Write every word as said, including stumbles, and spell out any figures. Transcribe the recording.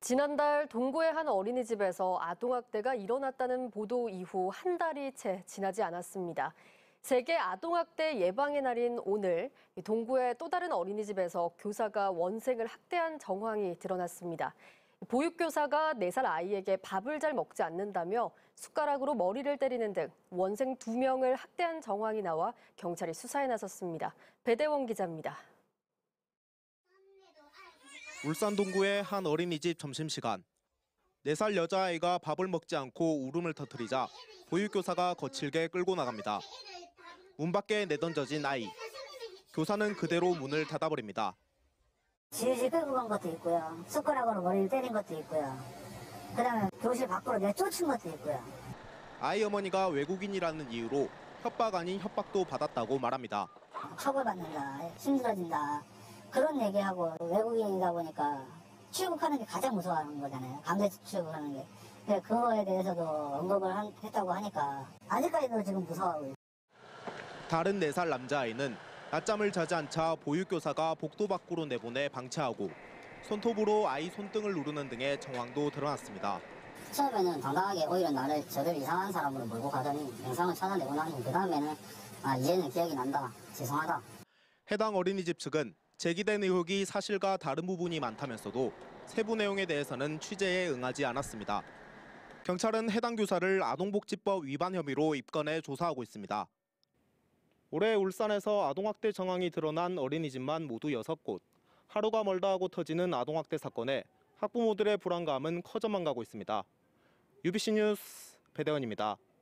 지난달 동구의 한 어린이집에서 아동학대가 일어났다는 보도 이후 한 달이 채 지나지 않았습니다. 세계 아동학대 예방의 날인 오늘 동구의 또 다른 어린이집에서 교사가 원생을 학대한 정황이 드러났습니다. 보육교사가 네 살 아이에게 밥을 잘 먹지 않는다며 숟가락으로 머리를 때리는 등 원생 두 명을 학대한 정황이 나와 경찰이 수사에 나섰습니다. 배대원 기자입니다. 울산 동구의 한 어린이집 점심시간. 네 살 여자아이가 밥을 먹지 않고 울음을 터뜨리자 보육교사가 거칠게 끌고 나갑니다. 문 밖에 내던져진 아이. 교사는 그대로 문을 닫아버립니다. 질질 끌고 간 것도 있고요. 숟가락으로 머리를 때린 것도 있고요. 그다음에 교실 밖으로 내쫓은 것도 있고요. 아이 어머니가 외국인이라는 이유로 협박 아닌 협박도 받았다고 말합니다. 처벌받는다, 힘들어진다 그런 얘기하고 외국인이다 보니까 취급하는 게 가장 무서워하는 거잖아요. 강제 취급하는 게. 근데 그거에 대해서도 언급을 한, 했다고 하니까 아직까지도 지금 무서워하고요. 다른 네 살 남자아이는 낮잠을 자지 않자 보육교사가 복도 밖으로 내보내 방치하고 손톱으로 아이 손등을 누르는 등의 정황도 드러났습니다. 처음에는 당당하게 오히려 나를 저를 이상한 사람으로 몰고 가더니 영상을 찾아내고 나니 그 다음에는 아, 이제는 기억이 난다, 죄송하다. 해당 어린이집 측은 제기된 의혹이 사실과 다른 부분이 많다면서도 세부 내용에 대해서는 취재에 응하지 않았습니다. 경찰은 해당 교사를 아동복지법 위반 혐의로 입건해 조사하고 있습니다. 올해 울산에서 아동학대 정황이 드러난 어린이집만 모두 여섯 곳. 하루가 멀다 하고 터지는 아동학대 사건에 학부모들의 불안감은 커져만 가고 있습니다. 유비씨 뉴스 배대원입니다.